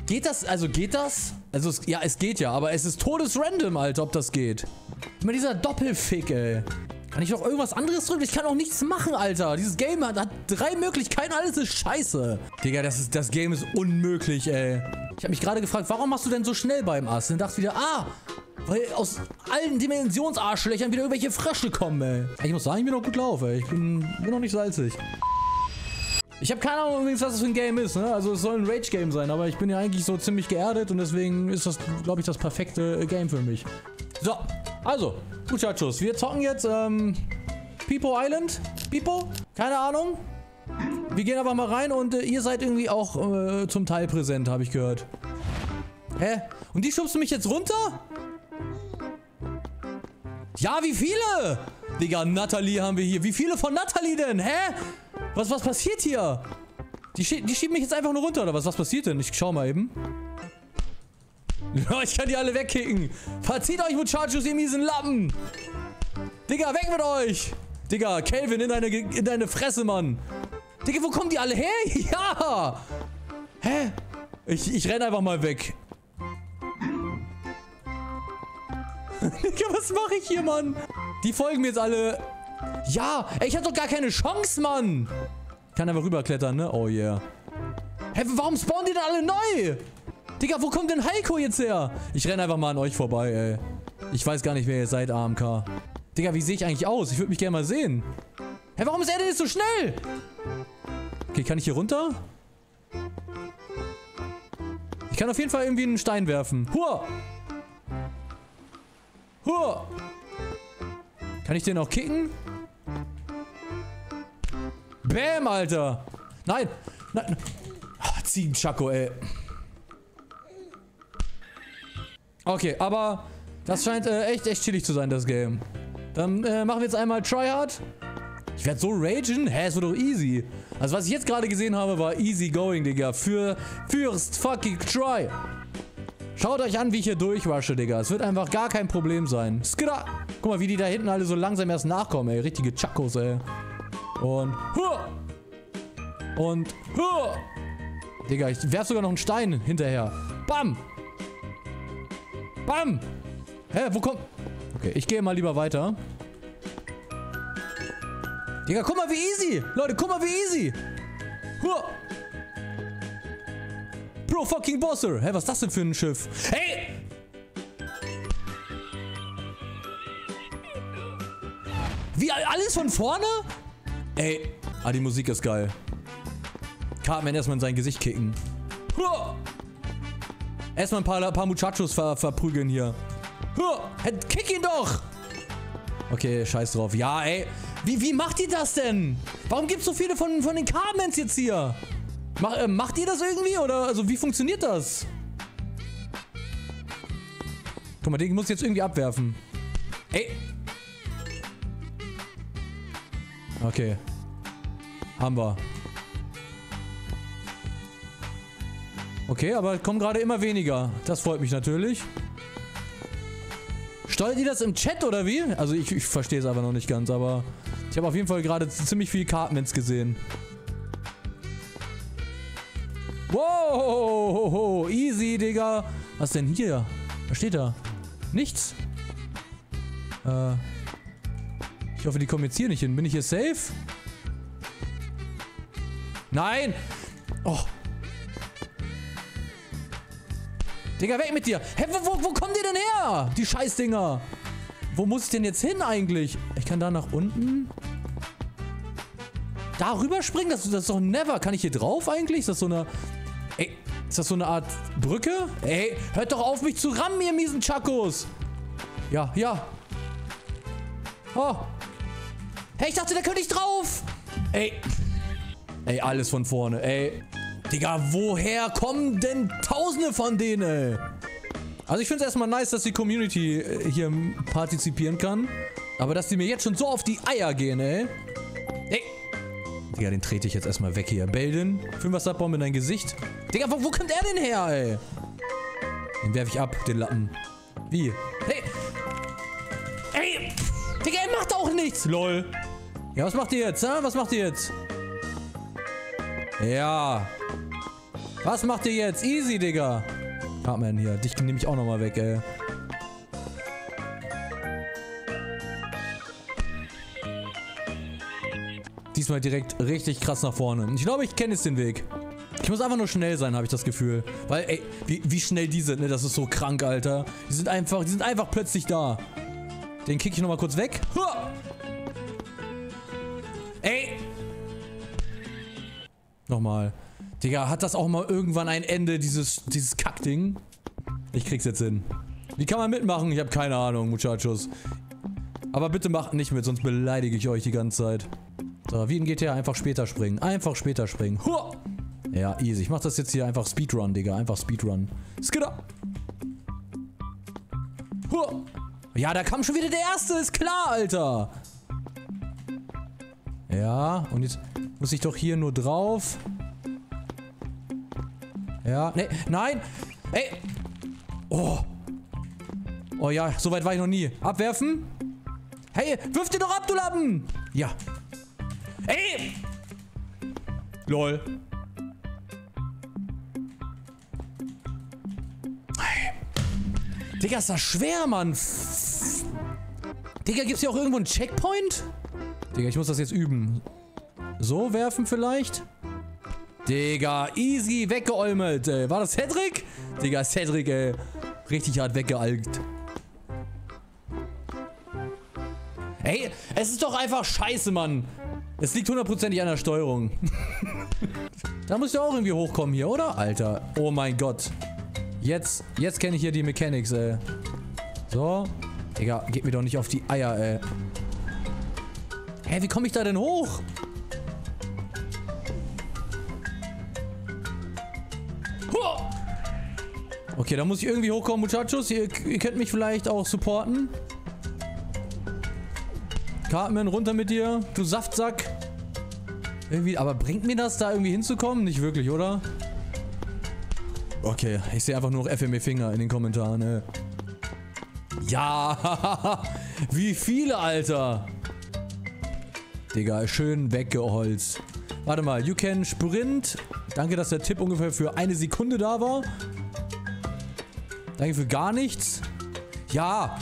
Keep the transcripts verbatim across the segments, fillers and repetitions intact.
Geht das? Also geht das? Also es, ja, es geht ja, aber es ist todesrandom, Alter, ob das geht. Immer dieser Doppelfick, ey. Kann ich noch irgendwas anderes drücken? Ich kann auch nichts machen, Alter. Dieses Game hat, hat drei Möglichkeiten, alles ist scheiße. Digga, das, ist, das Game ist unmöglich, ey. Ich habe mich gerade gefragt, warum machst du denn so schnell beim Ass? Dann dachte ich wieder, ah, weil aus allen Dimensionsarschlöchern wieder irgendwelche Frösche kommen, ey. Ich muss sagen, ich bin noch gut drauf, ey. Ich bin, bin noch nicht salzig. Ich habe keine Ahnung übrigens, was das für ein Game ist, ne? Also es soll ein Rage-Game sein, aber ich bin ja eigentlich so ziemlich geerdet und deswegen ist das, glaube ich, das perfekte Game für mich. So, also, Muchachos, wir zocken jetzt, ähm, Pipo Island. Pipo? Keine Ahnung. Wir gehen aber mal rein und äh, ihr seid irgendwie auch äh, zum Teil präsent, habe ich gehört. Hä? Und die schubst du mich jetzt runter? Ja, wie viele? Digga, Natalie haben wir hier. Wie viele von Natalie denn? Hä? Was, was passiert hier? Die, schie die schieben mich jetzt einfach nur runter, oder was? Was passiert denn? Ich schau mal eben. Ich kann die alle wegkicken. Verzieht euch, Muchachos, ihr miesen Lappen. Digga, weg mit euch. Digga, Kelvin, in deine, in deine Fresse, Mann. Digga, wo kommen die alle her? Ja. Hä? Ich, ich renn einfach mal weg. Digga, was mache ich hier, Mann? Die folgen mir jetzt alle. Ja, ey, ich hab doch gar keine Chance, Mann. Ich kann einfach rüberklettern, ne? Oh yeah. Hä, warum spawnen die denn alle neu? Digga, wo kommt denn Heiko jetzt her? Ich renn einfach mal an euch vorbei, ey. Ich weiß gar nicht, wer ihr seid, A M K. Digga, wie sehe ich eigentlich aus? Ich würde mich gerne mal sehen. Hä, warum ist er denn jetzt so schnell? Okay, kann ich hier runter? Ich kann auf jeden Fall irgendwie einen Stein werfen. Hua! Hua! Kann ich den auch kicken? Bäm, Alter! Nein! Nein! Ach, Ziegenschako, ey. Okay, aber das scheint äh, echt, echt chillig zu sein, das Game. Dann äh, machen wir jetzt einmal Tryhard. Ich werde so ragen? Hä, es wird doch easy. Also was ich jetzt gerade gesehen habe, war easy going, Digga. Für First fucking Try. Schaut euch an, wie ich hier durchrushe, Digga. Es wird einfach gar kein Problem sein. Skida. Guck mal, wie die da hinten alle so langsam erst nachkommen, ey. Richtige Chakos, ey. Und hua. Und hua. Digga, ich werf sogar noch einen Stein hinterher. Bam. Bam. Hä, wo kommt... Okay, ich gehe mal lieber weiter. Digga, guck mal, wie easy. Leute, guck mal, wie easy. Hua. Bro, fucking Bosser. Hä, was ist das denn für ein Schiff? Hey! Wie, alles von vorne? Ey. Ah, die Musik ist geil. Cartman erstmal in sein Gesicht kicken. Hua. Erstmal ein paar, paar Muchachos ver, verprügeln hier. Hua. Kick ihn doch! Okay, scheiß drauf. Ja, ey. Wie, wie macht ihr das denn? Warum gibt es so viele von, von den Cartmans jetzt hier? Mach, äh, macht ihr das irgendwie? Oder, also, wie funktioniert das? Guck mal, den muss ich jetzt irgendwie abwerfen. Ey. Okay. Haben wir. Okay, aber kommen gerade immer weniger. Das freut mich natürlich. Steuert ihr das im Chat oder wie? Also ich, ich verstehe es aber noch nicht ganz, aber ich habe auf jeden Fall gerade ziemlich viele Cartmans gesehen. Wow, easy, Digga. Was denn hier? Was steht da? Nichts. Äh, ich hoffe, die kommen jetzt hier nicht hin. Bin ich hier safe? Nein! Oh. Digga, weg mit dir! Hä, wo, wo, wo kommen die denn her? Die Scheißdinger! Wo muss ich denn jetzt hin eigentlich? Ich kann da nach unten? Da rüberspringen? Das, das ist doch never. Kann ich hier drauf eigentlich? Ist das so eine... Ey, ist das so eine Art Brücke? Ey, hört doch auf, mich zu rammen, ihr miesen Chakos! Ja, ja. Oh. Hey, ich dachte, da könnte ich drauf! Ey. Ey, alles von vorne, ey. Digga, woher kommen denn Tausende von denen, ey? Also ich finde es erstmal nice, dass die Community äh, hier partizipieren kann. Aber dass die mir jetzt schon so auf die Eier gehen, ey. Ey. Digga, den trete ich jetzt erstmal weg hier. Belden, Fünfer-Star-Bombe in dein Gesicht. Digga, wo, wo kommt er denn her, ey? Den werfe ich ab, den Lappen. Wie? Hey. Ey. Digga, er macht auch nichts. Lol. Ja, was macht ihr jetzt, ha? Was macht ihr jetzt? Ja. Was macht ihr jetzt? Easy, Digga. Cartman hier. Dich nehme ich auch nochmal weg, ey. Diesmal direkt richtig krass nach vorne. Ich glaube, ich kenne jetzt den Weg. Ich muss einfach nur schnell sein, habe ich das Gefühl. Weil, ey, wie, wie schnell die sind, ne? Das ist so krank, Alter. Die sind einfach, die sind einfach plötzlich da. Den kick ich nochmal kurz weg. Huah! Ey! Nochmal. Digga, hat das auch mal irgendwann ein Ende, dieses, dieses Kackding? Ich krieg's jetzt hin. Wie kann man mitmachen? Ich habe keine Ahnung, Muchachos. Aber bitte macht nicht mit, sonst beleidige ich euch die ganze Zeit. So, wie in G T A, einfach später springen. Einfach später springen. Huah! Ja, easy. Ich mach das jetzt hier einfach Speedrun, Digga. Einfach Speedrun. Skidder! Huah! Ja, da kam schon wieder der Erste, ist klar, Alter. Ja, und jetzt muss ich doch hier nur drauf. Ja, ne, nein. Ey. Oh. Oh ja, so weit war ich noch nie. Abwerfen. Hey, wirf dir doch ab, du Lappen. Ja. Ey. Lol. Digga, ist das schwer, Mann. Digga, gibt's hier auch irgendwo einen Checkpoint? Digga, ich muss das jetzt üben. So werfen vielleicht? Digga, easy weggeäumelt, ey. War das Cedric? Digga, Cedric, ey. Richtig hart weggealgt. Ey, es ist doch einfach scheiße, Mann. Es liegt hundertprozentig an der Steuerung. Da muss ja auch irgendwie hochkommen hier, oder? Alter, oh mein Gott. Jetzt, jetzt kenne ich hier die Mechanics, ey. So. Digga, geht mir doch nicht auf die Eier, ey. Hä, wie komme ich da denn hoch? Huh! Okay, da muss ich irgendwie hochkommen, Muchachos. Ihr, ihr könnt mich vielleicht auch supporten. Cartman, runter mit dir, du Saftsack. Irgendwie, aber bringt mir das, da irgendwie hinzukommen? Nicht wirklich, oder? Okay, ich sehe einfach nur noch F M E Finger in den Kommentaren, ey. Ja, wie viele, Alter. Digga, schön weggeholzt. Warte mal, you can sprint. Danke, dass der Tipp ungefähr für eine Sekunde da war. Danke für gar nichts. Ja.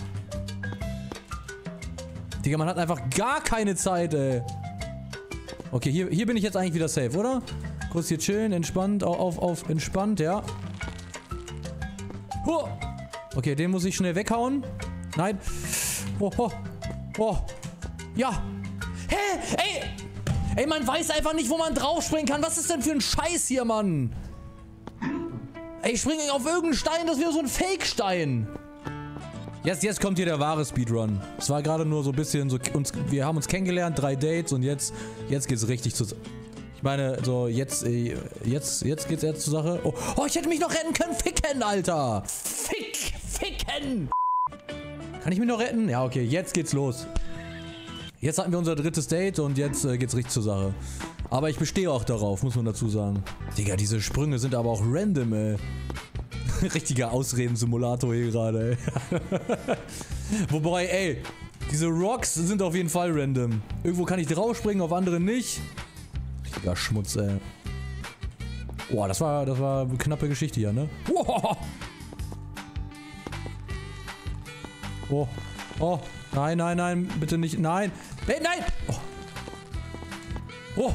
Digga, man hat einfach gar keine Zeit, ey. Okay, hier, hier bin ich jetzt eigentlich wieder safe, oder? Kurz hier chillen, entspannt, auf, auf, auf entspannt, ja. Huh. Okay, den muss ich schnell weghauen. Nein. Oh, oh, oh. Ja. Hä? Ey! Ey, man weiß einfach nicht, wo man draufspringen kann. Was ist denn für ein Scheiß hier, Mann? Ey, ich springe auf irgendeinen Stein, das wäre so ein Fake-Stein. Jetzt, jetzt kommt hier der wahre Speedrun. Es war gerade nur so ein bisschen so, uns, wir haben uns kennengelernt, drei Dates und jetzt, jetzt geht's richtig zu... Ich meine, so, jetzt, äh, jetzt, jetzt geht's erst zur Sache. Oh, oh, ich hätte mich noch retten können. Ficken, Alter. Fick, ficken. Kann ich mich noch retten? Ja, okay, jetzt geht's los. Jetzt hatten wir unser drittes Date und jetzt äh, geht's richtig zur Sache. Aber ich bestehe auch darauf, muss man dazu sagen. Digga, diese Sprünge sind aber auch random, ey. Richtiger Ausreden-Simulator hier gerade, ey. Wobei, ey, diese Rocks sind auf jeden Fall random. Irgendwo kann ich draufspringen, auf andere nicht. Richtiger Schmutz, ey. Boah, das war, das war eine knappe Geschichte hier, ne? Oh, oh, oh. Nein, nein, nein, bitte nicht, nein. Hey, nein! Oh. Oh.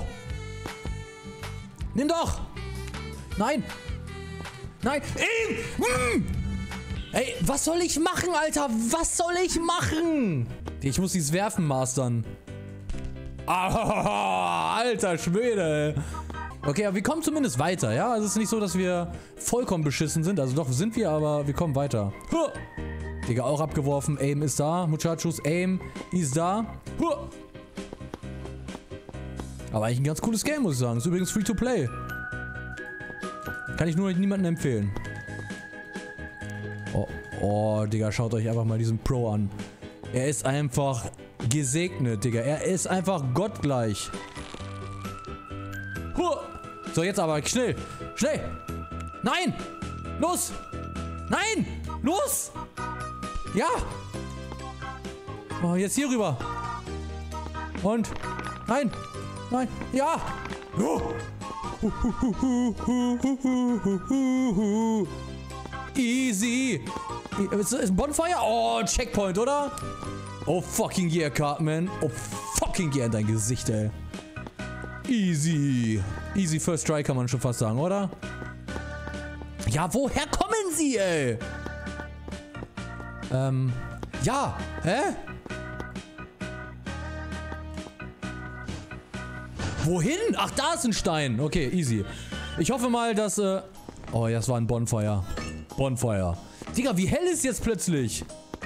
Nimm doch! Nein! Nein! Ey! Hm. Ey, was soll ich machen, Alter? Was soll ich machen? Ich muss dieses Werfen mastern. Ah, alter Schwede. Okay, aber wir kommen zumindest weiter, ja? Also es ist nicht so, dass wir vollkommen beschissen sind. Also doch, sind wir, aber wir kommen weiter. Huh. Digga, auch abgeworfen. Aim ist da. Muchachos, Aim ist da. Huh. Aber eigentlich ein ganz cooles Game, muss ich sagen. Ist übrigens free to play. Kann ich nur niemandem empfehlen. Oh, oh, Digga, schaut euch einfach mal diesen Pro an. Er ist einfach gesegnet, Digga. Er ist einfach gottgleich. Huh. So, jetzt aber schnell. Schnell. Nein. Los. Nein. Los. Ja. Oh, jetzt hier rüber. Und. Nein. Nein. Ja. Oh. Easy. Ist ist ein Bonfire? Oh, Checkpoint, oder? Oh, fucking yeah, Cartman. Oh, fucking yeah in dein Gesicht, ey. Easy. Easy first try kann man schon fast sagen, oder? Ja, woher kommen sie, ey? Ähm, ja. Hä? Wohin? Ach, da ist ein Stein. Okay, easy. Ich hoffe mal, dass, äh... Oh, ja, das war ein Bonfire. Bonfire. Digga, wie hell ist jetzt plötzlich?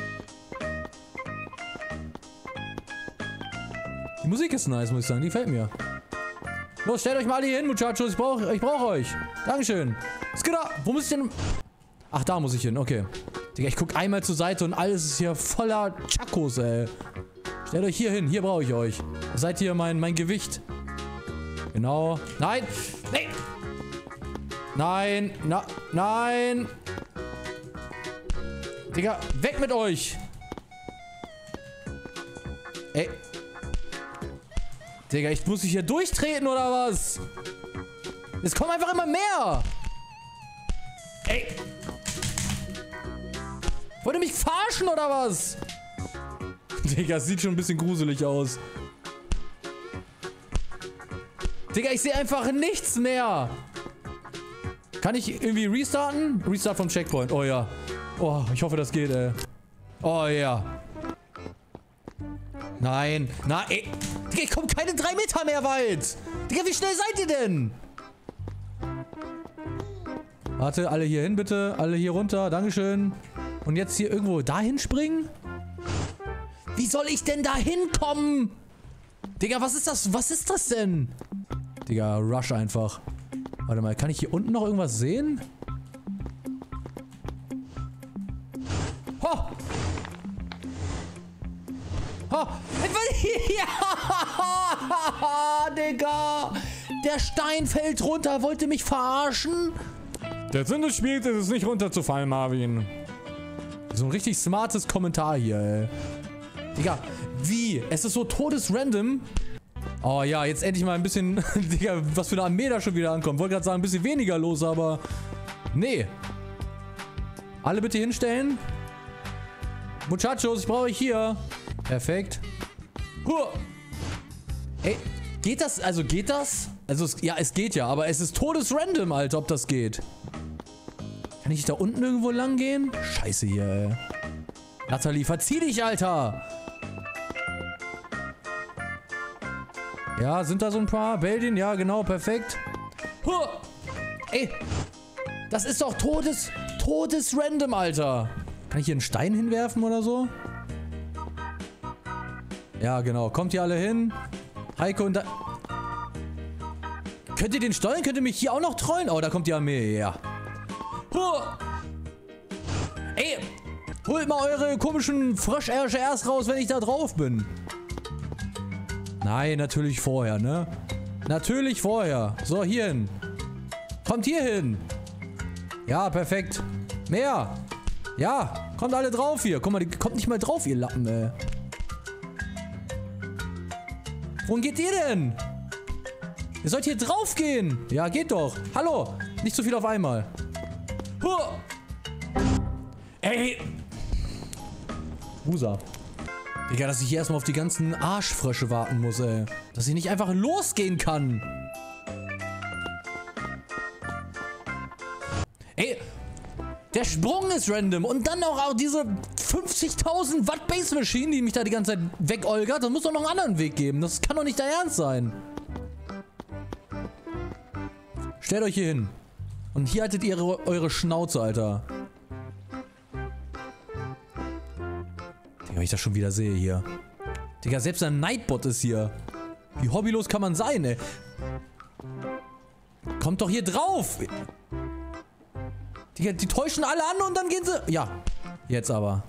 Die Musik ist nice, muss ich sagen. Die gefällt mir. Los, stellt euch mal hier hin, Muchachos. Ich brauche ich brauch euch. Dankeschön. Skidda, wo muss ich denn... Ach, da muss ich hin. Okay. Digga, ich guck einmal zur Seite und alles ist hier voller Chakos, ey. Stellt euch hier hin. Hier brauche ich euch. Ihr seid hier mein, mein Gewicht. Genau. Nein. Nee. Nein. Na, nein. Digga, weg mit euch. Ey. Digga, ich muss mich hier durchtreten oder was? Es kommen einfach immer mehr. Ey. Wollt ihr mich verarschen oder was? Digga, es sieht schon ein bisschen gruselig aus. Digga, ich sehe einfach nichts mehr. Kann ich irgendwie restarten? Restart vom Checkpoint. Oh ja. Oh, ich hoffe, das geht, ey. Oh ja. Nein. Na, ey. Digga, ich komme keine drei Meter mehr weit. Digga, wie schnell seid ihr denn? Warte, alle hier hin, bitte. Alle hier runter. Dankeschön. Und jetzt hier irgendwo dahin springen? Wie soll ich denn da hinkommen? Digga, was ist das? Was ist das denn? Digga, rush einfach. Warte mal, kann ich hier unten noch irgendwas sehen? Ho! Ho! Ja! Digga! Der Stein fällt runter. Wollt ihr mich verarschen? Der Sinn des Spiels ist es nicht runterzufallen, Marvin. So ein richtig smartes Kommentar hier, ey. Digga, wie? Es ist so todesrandom. Oh ja, jetzt endlich mal ein bisschen, Digga, was für eine Armee da schon wieder ankommt. Wollte gerade sagen, ein bisschen weniger los, aber... Nee. Alle bitte hinstellen. Muchachos, ich brauche euch hier. Perfekt. Huh. Ey, geht das? Also geht das? Also, es, ja, es geht ja, aber es ist todesrandom, Alter, ob das geht. Kann ich da unten irgendwo lang gehen? Scheiße hier, ey. Natalie, verzieh dich, Alter! Ja, sind da so ein paar? Beldin, ja, genau, perfekt. Huh. Ey, das ist doch todes, todesrandom, Alter. Kann ich hier einen Stein hinwerfen oder so? Ja, genau. Kommt ihr alle hin? Heiko und da... Könnt ihr den steuern? Könnt ihr mich hier auch noch trollen? Oh, da kommt die Armee, ja. Huh. Ey, holt mal eure komischen Fröschersche erst raus, wenn ich da drauf bin. Nein, natürlich vorher, ne? Natürlich vorher. So, hier hin. Kommt hier hin. Ja, perfekt. Mehr. Ja, kommt alle drauf hier. Guck mal, die kommt nicht mal drauf, ihr Lappen, ey. Wohin geht ihr denn? Ihr sollt hier drauf gehen. Ja, geht doch. Hallo. Nicht so viel auf einmal. Huh. Ey. Usa. Digga, dass ich hier erstmal auf die ganzen Arschfrösche warten muss, ey. Dass ich nicht einfach losgehen kann. Ey. Der Sprung ist random. Und dann auch, auch diese fünfzigtausend Watt Base Machine, die mich da die ganze Zeit wegolgert. Das muss doch noch einen anderen Weg geben. Das kann doch nicht dein Ernst sein. Stellt euch hier hin. Und hier haltet ihr eure, eure Schnauze, Alter. Digga, wenn ich das schon wieder sehe hier. Digga, selbst ein Nightbot ist hier. Wie hobbylos kann man sein, ey? Kommt doch hier drauf! Digga, die täuschen alle an und dann gehen sie... Ja, jetzt aber.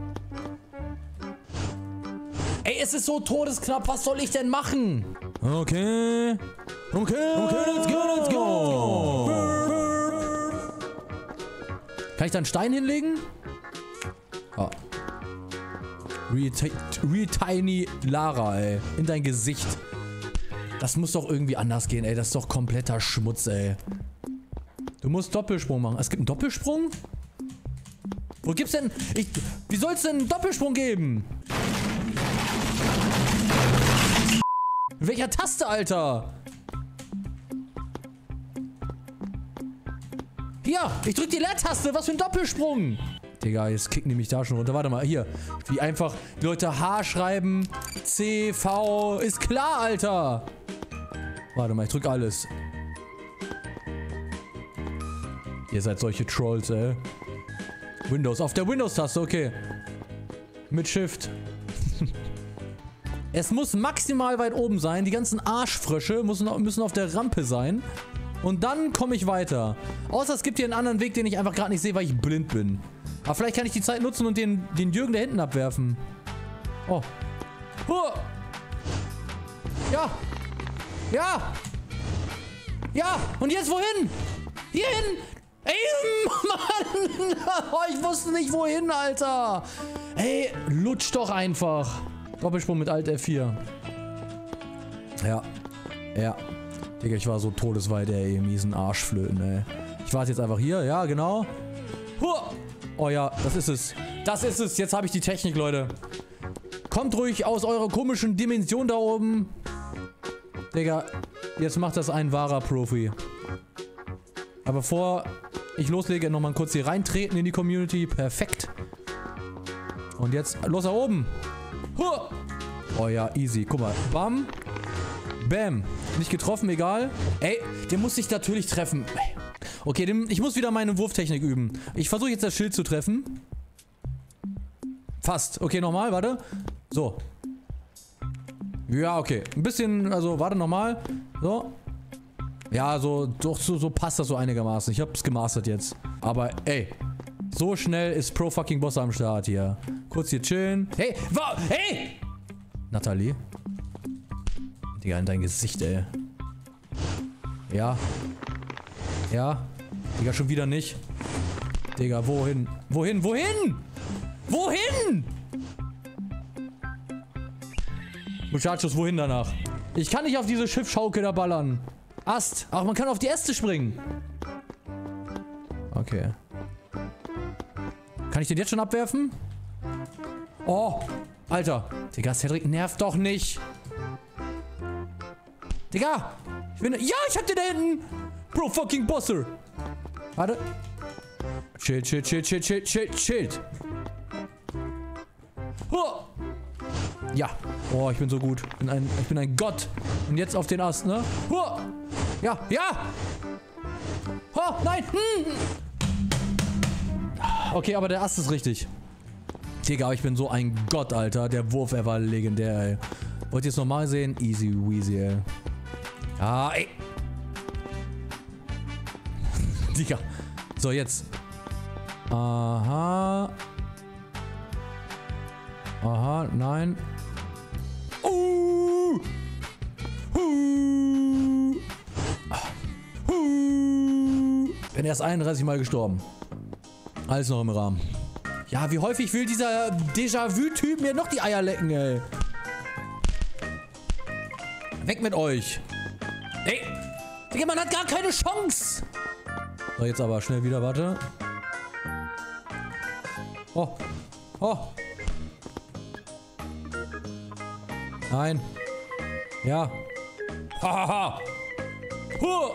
Ey, es ist so todesknapp. Was soll ich denn machen? Okay. Okay. Okay, let's go, let's go. Kann ich da einen Stein hinlegen? Oh. Real, Real Tiny Lara, ey. In dein Gesicht. Das muss doch irgendwie anders gehen, ey. Das ist doch kompletter Schmutz, ey. Du musst Doppelsprung machen. Es gibt einen Doppelsprung? Wo gibt's denn... Ich, wie soll es denn einen Doppelsprung geben? Mit welcher Taste, Alter? Hier, ich drück die Leertaste. Was für ein Doppelsprung? Digga, jetzt kicken die mich da schon runter. Warte mal, hier. Wie einfach die Leute H schreiben. C, V. Ist klar, Alter. Warte mal, ich drück alles. Ihr seid solche Trolls, ey. Windows. Auf der Windows-Taste, okay. Mit Shift. Es muss maximal weit oben sein. Die ganzen Arschfrösche müssen, müssen auf der Rampe sein. Und dann komme ich weiter. Außer es gibt hier einen anderen Weg, den ich einfach gerade nicht sehe, weil ich blind bin. Aber vielleicht kann ich die Zeit nutzen und den, den Jürgen da hinten abwerfen. Oh. Oh. Ja. Ja. Ja. Und jetzt wohin? Hierhin. Ey, Mann. Oh, ich wusste nicht wohin, Alter. Ey, lutsch doch einfach. Doppelsprung mit Alt F vier. Ja. Ja. Digga, ich war so todesweit, ey, ihr miesen Arschflöten, ey. Ich warte jetzt einfach hier, ja, genau. Huh. Oh ja, das ist es. Das ist es. Jetzt habe ich die Technik, Leute. Kommt ruhig aus eurer komischen Dimension da oben. Digga, jetzt macht das ein wahrer Profi. Aber bevor ich loslege, nochmal kurz hier reintreten in die Community. Perfekt. Und jetzt los da oben. Huh. Oh ja, easy. Guck mal. Bam. Bam. Nicht getroffen, egal. Ey, der muss sich natürlich treffen. Okay, dem, ich muss wieder meine Wurftechnik üben. Ich versuche jetzt das Schild zu treffen. Fast. Okay, nochmal, warte. So. Ja, okay. Ein bisschen, also, warte nochmal. So. Ja, so, doch, so, so passt das so einigermaßen. Ich hab's gemastert jetzt. Aber, ey. So schnell ist Pro fucking Boss am Start hier. Kurz hier chillen. Hey, wa hey! Nathalie. Digga, in dein Gesicht, ey. Ja. Ja. Digga, schon wieder nicht. Digga, wohin? Wohin? Wohin? Wohin? Muchachos, wohin danach? Ich kann nicht auf diese Schiffschaukel da ballern. Ast. Ach, man kann auf die Äste springen. Okay. Kann ich den jetzt schon abwerfen? Oh. Alter. Digga, Cedric nervt doch nicht. Digga. Ich bin... Ja, ich hab den da hinten. Bro, fucking Bosser. Warte. Schild, Schild, Schild, Schild, Schild, Schild, Schild. Oh. Ja. Oh, ich bin so gut. Ich bin ein, ich bin ein Gott. Und jetzt auf den Ast, ne? Oh. Ja, ja. Oh, nein. Hm. Okay, aber der Ast ist richtig. Digga, ich bin so ein Gott, Alter. Der Wurf, er war legendär, ey. Wollt ihr es nochmal sehen? Easy weasy, ey. Ah, ey. Digga. So, jetzt. Aha. Aha, nein. Uh. Uh. Uh. Bin erst einunddreißig Mal gestorben. Alles noch im Rahmen. Ja, wie häufig will dieser Déjà-vu-Typ mir noch die Eier lecken, ey. Weg mit euch. Ey. Digga, man hat gar keine Chance. So, jetzt aber schnell wieder, warte. Oh. Oh. Nein. Ja. Hahaha. Huh.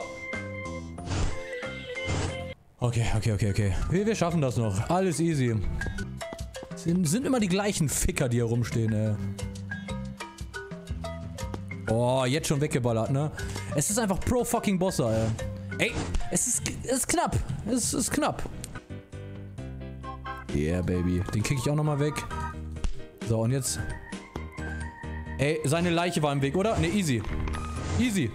Okay, okay, okay, okay. Wir, wir schaffen das noch. Alles easy. Sind, sind immer die gleichen Ficker, die hier rumstehen, ey. Oh, jetzt schon weggeballert, ne? Es ist einfach pro fucking Bosser, ey. Ey, es ist, es ist knapp. Es ist knapp. Yeah, baby. Den krieg ich auch nochmal weg. So, und jetzt... Ey, seine Leiche war im Weg, oder? Ne, easy. Easy.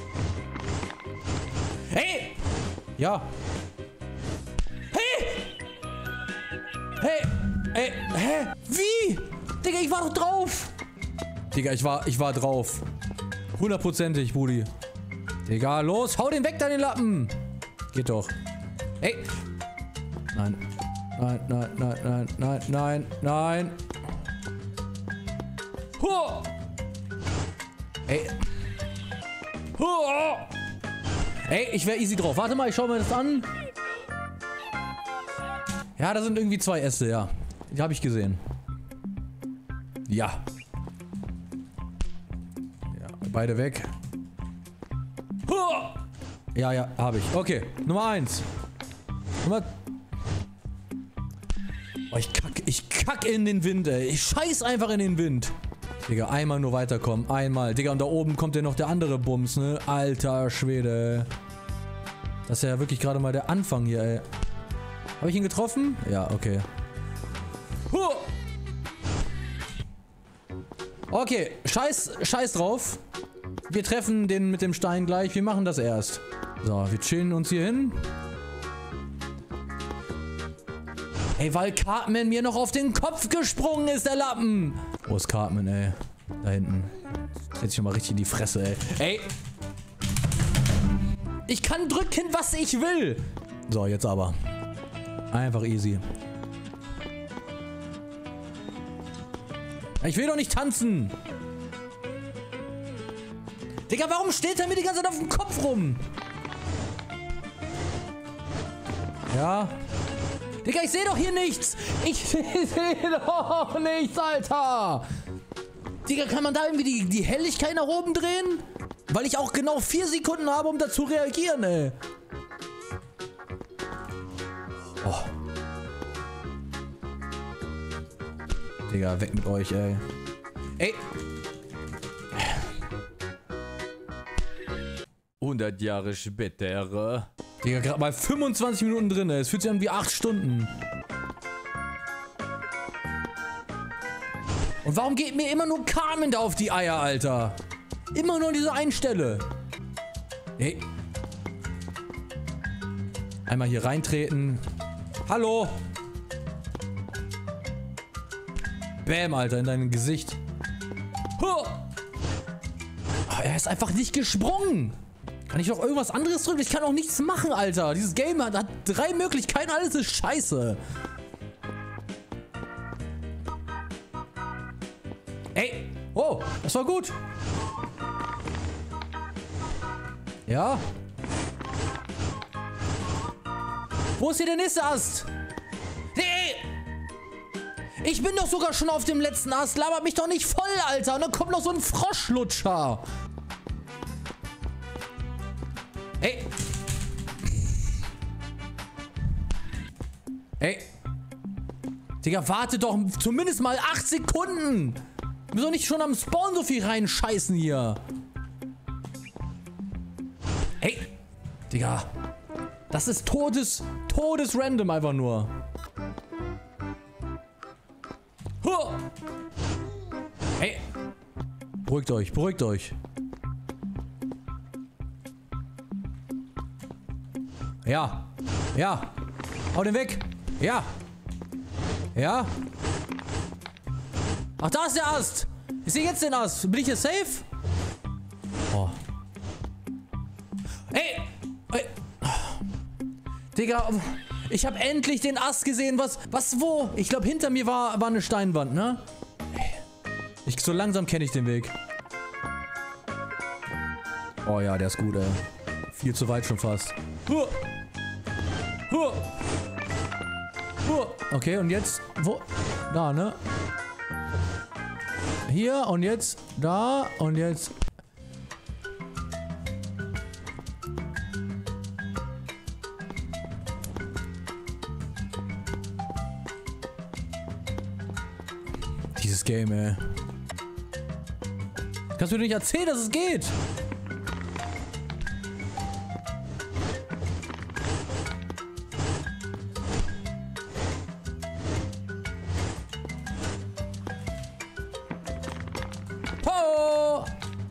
Hey! Ja. Hey! Hey! Ey, hä? Wie? Digga, ich war doch drauf. Digga, ich war, ich war drauf. Hundertprozentig, Brudi. Digga, los, hau den weg, deine Lappen. Geht doch. Ey. Nein. Nein, nein, nein, nein, nein, nein, nein. Huh. Ey. Ey, ich wäre easy drauf. Warte mal, ich schau mir das an. Ja, da sind irgendwie zwei Äste, ja. Die habe ich gesehen. Ja. Ja, beide weg. Ja, ja, habe ich. Okay, Nummer eins. Nummer... Oh, ich kack, ich kack in den Wind, ey. Ich scheiß einfach in den Wind. Digga, einmal nur weiterkommen. Einmal. Digga, und da oben kommt ja noch der andere Bums, ne? Alter Schwede. Das ist ja wirklich gerade mal der Anfang hier, ey. Habe ich ihn getroffen? Ja, okay. Huh. Okay, scheiß, scheiß drauf. Wir treffen den mit dem Stein gleich. Wir machen das erst. So, wir chillen uns hier hin. Ey, weil Cartman mir noch auf den Kopf gesprungen ist, der Lappen. Wo ist Cartman, ey? Da hinten. Jetzt schon mal richtig in die Fresse, ey. Ey! Ich kann drücken, was ich will. So, jetzt aber. Einfach easy. Ich will doch nicht tanzen. Digga, warum steht er mir die ganze Zeit auf dem Kopf rum? Ja. Digga, ich sehe doch hier nichts. Ich sehe doch nichts, Alter. Digga, kann man da irgendwie die, die Helligkeit nach oben drehen? Weil ich auch genau vier Sekunden habe, um da zu reagieren, ey. Oh. Digga, weg mit euch, ey. Ey. hundert Jahre später. Digga, gerade mal fünfundzwanzig Minuten drin, ey. Es fühlt sich an wie acht Stunden. Und warum geht mir immer nur Carmen da auf die Eier, Alter? Immer nur an dieser einen Stelle. Hey. Einmal hier reintreten. Hallo. Bäm, Alter, in dein Gesicht. Huh. Oh, er ist einfach nicht gesprungen. Kann ich doch irgendwas anderes drücken? Ich kann auch nichts machen, Alter. Dieses Game hat, hat drei Möglichkeiten. Alles ist scheiße. Ey. Oh, das war gut. Ja. Wo ist hier der nächste Ast? Hey. Ich bin doch sogar schon auf dem letzten Ast. Labert mich doch nicht voll, Alter. Und dann kommt noch so ein Froschlutscher. Ey. Ey. Digga, warte doch zumindest mal acht Sekunden. Wir müssen doch nicht schon am Spawn so viel reinscheißen hier. Ey. Digga. Das ist todes, todes random einfach nur. Huh. Ey. Beruhigt euch, beruhigt euch. Ja. Ja. Hau den weg. Ja. Ja. Ach, da ist der Ast. Ich sehe jetzt den Ast. Bin ich hier safe? Oh. Ey. Ey. Digga, ich habe endlich den Ast gesehen. Was, was, wo? Ich glaube, hinter mir war, war eine Steinwand, ne? Ich, so langsam kenne ich den Weg. Oh ja, der ist gut, ey. Viel zu weit schon fast. Huh. Huh. Huh. Okay, und jetzt, wo? Da, ne? Hier und jetzt da und jetzt. Dieses Game, ey. Kannst du mir nicht erzählen, dass es geht? Oh!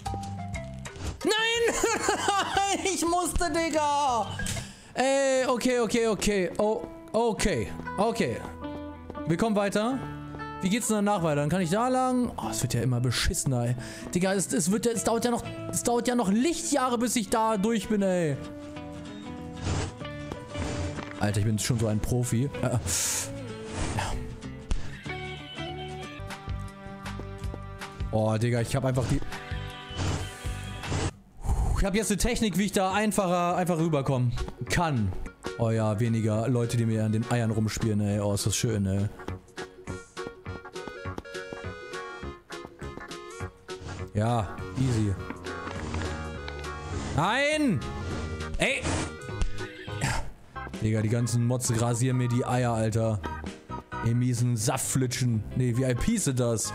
Nein! Ich musste, Digga! Ey, okay, okay, okay. Oh, okay. Okay. Wir kommen weiter. Wie geht's denn danach weiter? Dann kann ich da lang. Oh, es wird ja immer beschissener, ey. Digga, es, es, wird, es, dauert ja noch, es dauert ja noch Lichtjahre, bis ich da durch bin, ey. Alter, ich bin schon so ein Profi. Äh, ja. Oh, Digga, ich habe einfach die... Ich habe jetzt eine Technik, wie ich da einfacher einfach rüberkommen kann. Oh ja, weniger Leute, die mir an den Eiern rumspielen, ey. Oh, ist das schön, ey. Ja, easy. Nein! Ey! Digga, die ganzen Mods rasieren mir die Eier, Alter. Ey, miesen Saftflitschen. Nee, wie I P sind das?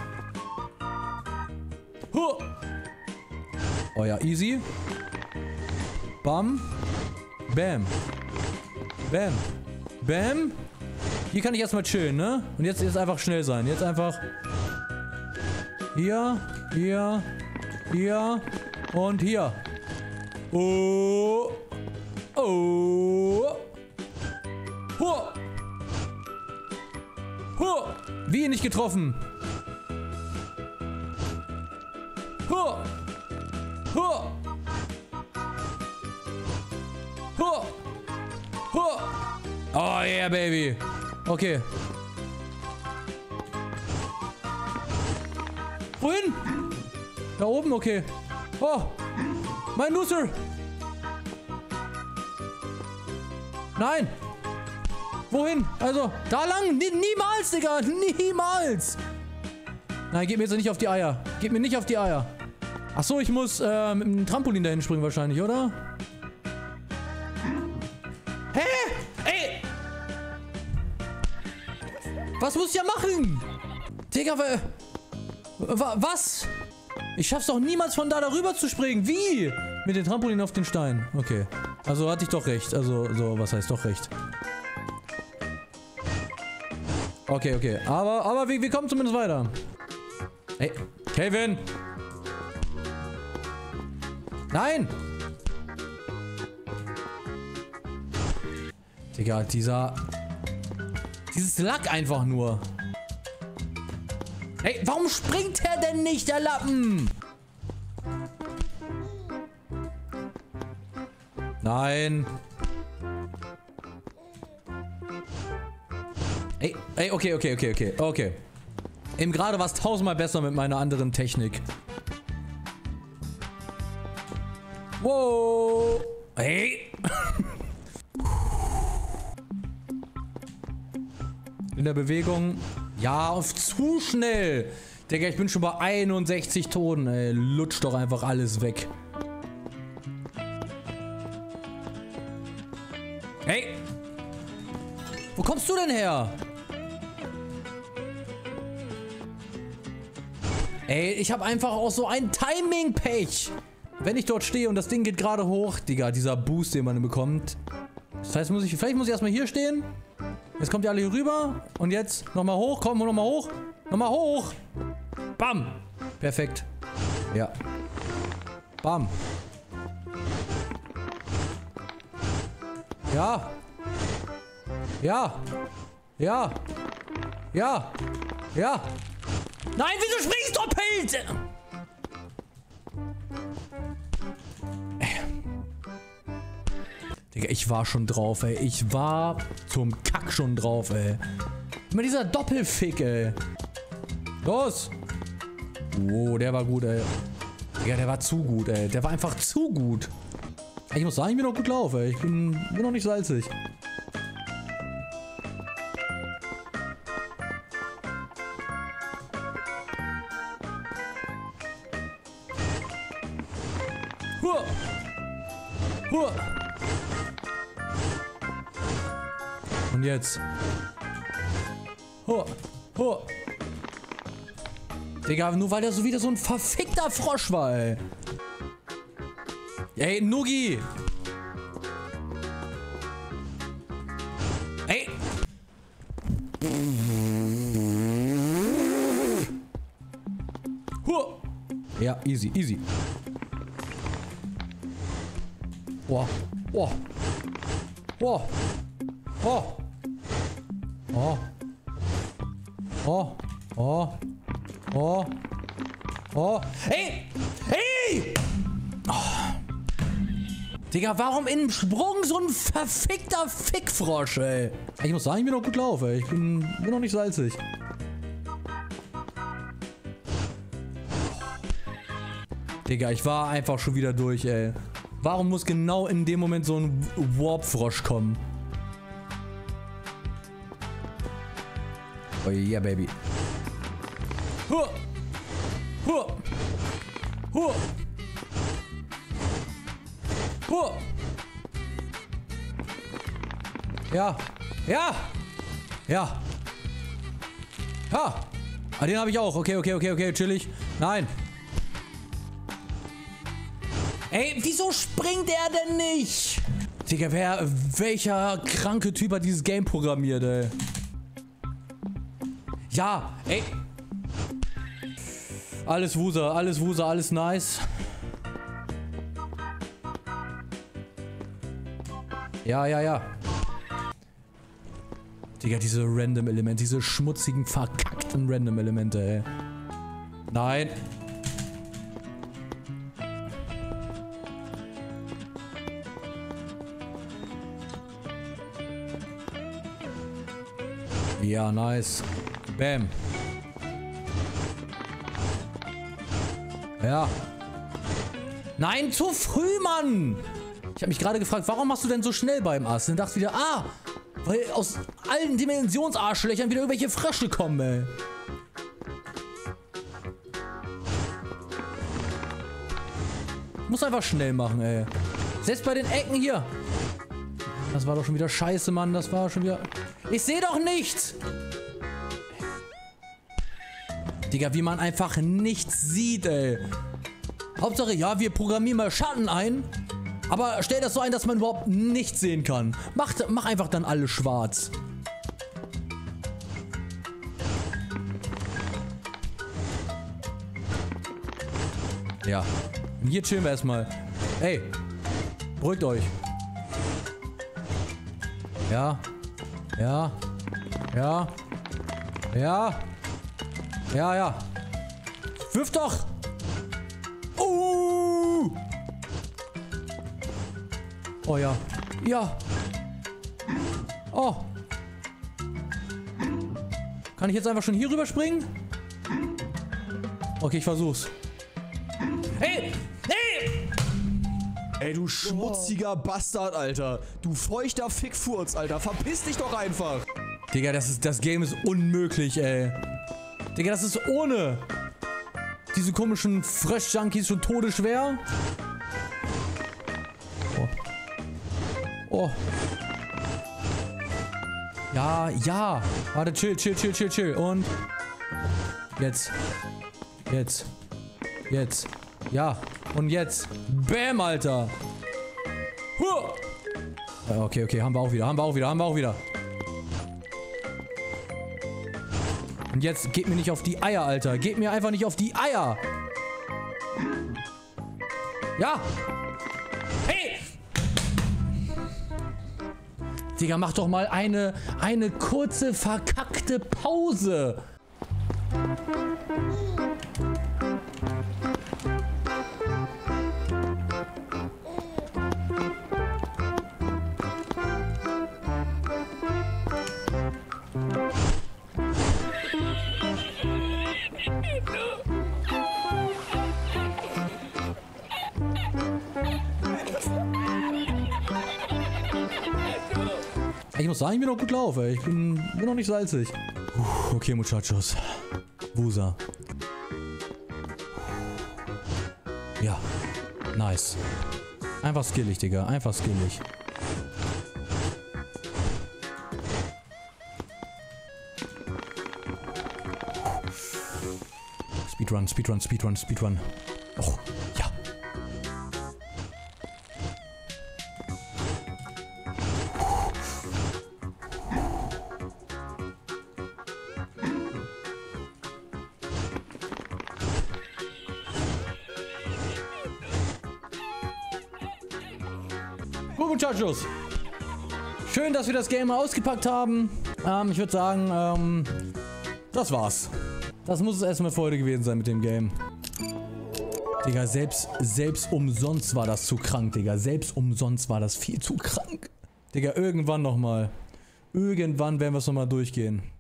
Huh. Oh ja, easy. Bam. Bam. Bam. Bam. Hier kann ich erstmal chillen, ne? Und jetzt, jetzt einfach schnell sein. Jetzt einfach... Hier. Hier. Hier. Und hier. Oh. Oh. Huh. Huh. Wie nicht getroffen. Huh. Huh. Huh. Huh. Oh yeah, baby. Okay. Wohin? Da oben, okay. Oh. Mein Loser. Nein. Wohin? Also, da lang? Nie, niemals, Digga. Niemals. Nein, geht mir jetzt nicht auf die Eier. Geht mir nicht auf die Eier. Ach so, ich muss äh, mit dem Trampolin dahin springen wahrscheinlich, oder? Hä? Ey! Was muss ich ja machen? Digga, wa was? Ich schaff's doch niemals von da darüber zu springen. Wie? Mit dem Trampolin auf den Stein. Okay. Also hatte ich doch recht. Also, so, was heißt doch recht? Okay, okay. Aber, aber wir, wir kommen zumindest weiter. Ey, Kevin! Nein! Digga, dieser... Dieses Lack einfach nur. Ey, warum springt er denn nicht, der Lappen? Nein. Ey, ey, okay, okay, okay, okay, okay. Eben gerade war es tausendmal besser mit meiner anderen Technik. Wow. Hey. In der Bewegung. Ja, auf zu schnell. Digga, ich bin schon bei einundsechzig Toten, ey. Lutsch doch einfach alles weg. Hey. Wo kommst du denn her? Ey, ich habe einfach auch so ein Timing-Pech. Wenn ich dort stehe und das Ding geht gerade hoch, Digga, dieser Boost, den man bekommt. Das heißt, muss ich, vielleicht muss ich erstmal hier stehen. Jetzt kommt ihr alle hier rüber. Und jetzt nochmal hoch, komm, nochmal hoch. Nochmal hoch. Bam. Perfekt. Ja. Bam. Ja. Ja. Ja. Ja. Ja. Nein, wieso springst du doppelt? Digga, ich war schon drauf, ey. Ich war zum Kack schon drauf, ey. Immer dieser Doppelfick, ey. Los! Oh, der war gut, ey. Digga, der war zu gut, ey. Der war einfach zu gut. Ich muss sagen, ich bin noch gut drauf, ey. Ich bin, bin noch nicht salzig. Huah! Huah! Und jetzt. Ho, ho. Digga, nur weil der so wieder so ein verfickter Frosch war, ey. Ey, Nugi. Ey. Huh. Ja, easy, easy. Boah, boah. Boah. Oh. Oh. Oh. Oh. Oh. Oh. Ey! Ey! Oh. Digga, warum im Sprung so ein verfickter Fickfrosch, ey? Ich muss sagen, ich bin noch gut drauf, ey. Ich bin, bin noch nicht salzig. Digga, ich war einfach schon wieder durch, ey. Warum muss genau in dem Moment so ein Warp-Frosch kommen? Oh yeah, baby. Huh. Huh. Huh. Huh. Ja. Ja. Ja. Ha. Ah, den habe ich auch. Okay, okay, okay, okay. Chillig. Nein. Ey, wieso springt er denn nicht? Digga, wer, welcher kranke Typ hat dieses Game programmiert, ey? Ja, ey. Alles Wuser, alles Wuser, alles nice. Ja, ja, ja. Digga, diese Random-Elemente, diese schmutzigen, verkackten Random-Elemente, ey. Nein. Ja, nice. Bam. Ja. Nein, zu früh, Mann! Ich habe mich gerade gefragt, warum machst du denn so schnell beim Ass? Und dachte wieder, ah, weil aus allen Dimensionsarschlöchern wieder irgendwelche Frösche kommen, ey. Muss einfach schnell machen, ey. Selbst bei den Ecken hier. Das war doch schon wieder scheiße, Mann. Das war schon wieder... Ich sehe doch nichts! Digga, wie man einfach nichts sieht, ey. Hauptsache, ja, wir programmieren mal Schatten ein. Aber stell das so ein, dass man überhaupt nichts sehen kann. Mach, mach einfach dann alles schwarz. Ja. Und hier chillen wir erstmal. Ey. Beruhigt euch. Ja. Ja. Ja. Ja. Ja, ja. Wirf doch! Uh! Oh ja. Ja. Oh. Kann ich jetzt einfach schon hier rüber springen? Okay, ich versuch's. Hey! Hey! Ey, du schmutziger Bastard, Alter. Du feuchter Fickfurz, Alter. Verpiss dich doch einfach. Digga, das ist, das Game ist unmöglich, ey. Digga, das ist ohne diese komischen Frösch-Junkies schon todesschwer. Oh. Oh. Ja, ja. Warte, chill, chill, chill, chill, chill. Und jetzt. Jetzt. Jetzt. Ja. Und jetzt. Bam, Alter. Huh. Okay, okay. Haben wir auch wieder. Haben wir auch wieder. Haben wir auch wieder. Und jetzt geht mir nicht auf die Eier, Alter. Geht mir einfach nicht auf die Eier. Ja. Hey. Digga, mach doch mal eine, eine kurze, verkackte Pause. Ich muss sagen, ich bin noch gut drauf, ey. Ich bin, bin noch nicht salzig. Puh, okay, Muchachos. Wusa. Ja. Nice. Einfach skillig, Digga. Einfach skillig. Speedrun, Speedrun, Speedrun, Speedrun. Oh, ja. Gut, Muchachos. Schön, dass wir das Game mal ausgepackt haben. Ähm, ich würde sagen, ähm, das war's. Das muss es erstmal für heute gewesen sein mit dem Game. Digga, selbst, selbst umsonst war das zu krank, Digga. Selbst umsonst war das viel zu krank. Digga, irgendwann nochmal. Irgendwann werden wir es nochmal durchgehen.